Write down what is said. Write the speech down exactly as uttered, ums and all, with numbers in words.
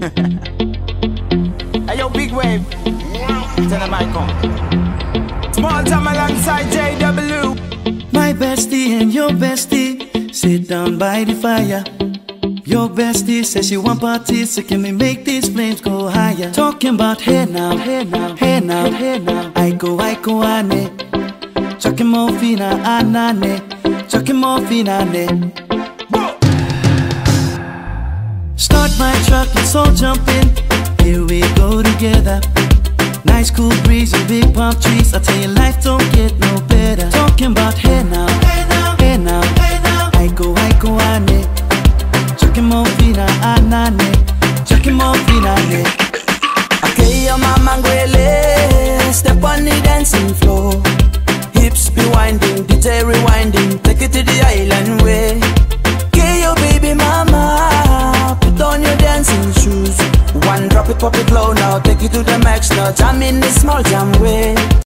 Hey yo, big wave. Tell them I come. Small time alongside J W. My bestie and your bestie sit down by the fire. Your bestie says she want parties, so can we make these flames go higher? Talking about hey now, hey now, hey now, hey now. I go, I go, ane. Chucking more fina, anane. Chucking more fina, ne. Start my truck, let's all jump in. Here we go together. Nice cool breeze and big palm trees. I tell you, life don't get no better. Talking about hey now, hey now, hey now, hey now. I go, I go, ane. Chucking more fina, anane. Chucking more fina, ne. Okay, your mama ngwele. Step on the dancing floor. Hips be winding, D J rewinding. Take it to the island way. Okay, your baby mama. Put on your dancing shoes. One drop it, pop it low now. Take it to the max now. Jam in the small jam way.